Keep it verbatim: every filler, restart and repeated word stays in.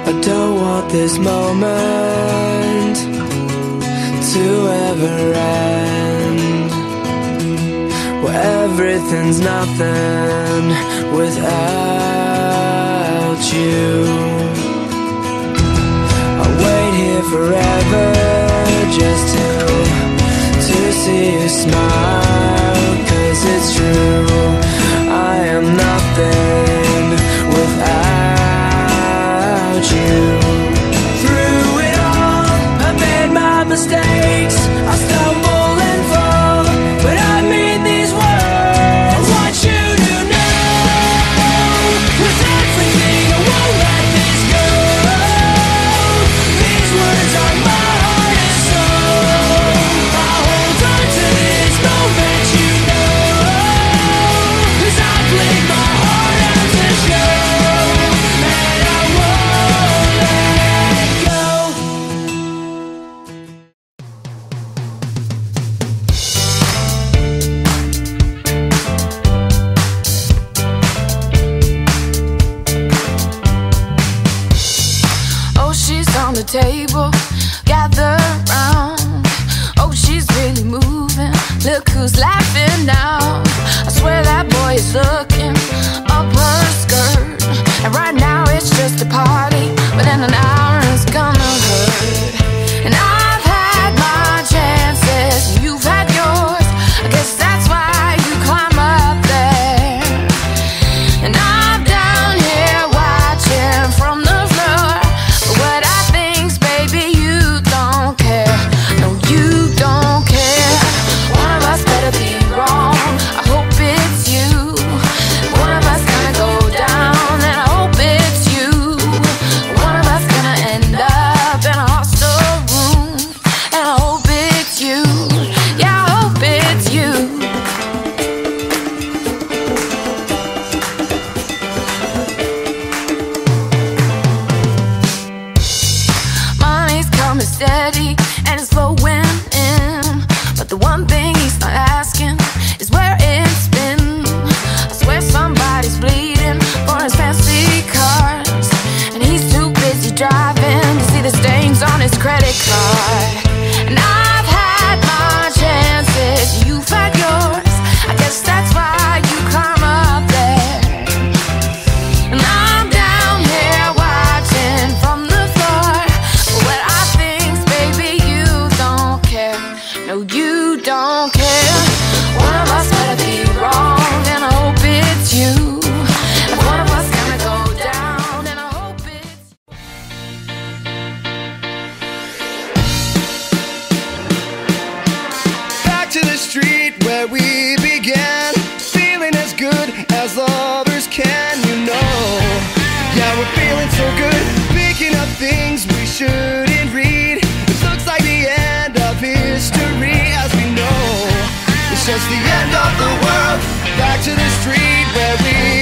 I don't want this moment to ever end, where everything's nothing without you. I'll wait here forever just to, to see you smile, 'cause it's true, I am nothing without you. Through it all, I made my mistakes, I stumble and fall, but I mean these words, I want you to know, with everything I won't let this go. These words are my heart and soul, I'll hold on to this moment, you know, 'cause I played my heart out to show, and I won't let go. Oh, she's on the table, gather round. Oh, she's really moving, look who's laughing now. I swear that boy is looking up her skirt, and right now it's just a party, but in an hour it's gonna hurt. And I've had my chances, you've had yours, I guess that's why you climb up there. And I'm down here watching from the floor, but what I think's, baby, you don't care. No, you don't care. One of us better be wrong, I hope it's you. One of us gonna go down, and I hope it's you. One of us gonna end up in a hostel room, and I hope it's you. Yeah, I hope it's you. Money's coming steady and it's flowing in, but the one thing he's not asking is where it's been. I swear somebody's bleeding for his fancy cars, and he's too busy driving to see the stains on his credit card. And I've had my chances, you've had yours, I guess that's why you climb up there. And I'm down here watching from the floor, but what I think's, baby, you don't care. No, you don't care. One of us better be wrong, and I hope it's you. And one of us gonna go down, and I hope it's Back to the street where we began, feeling as good as lovers can, you know. Yeah, we're feeling so good, picking up things we shouldn't read. It looks like the end of history as we know. It's just the end of the world. Back to the street where we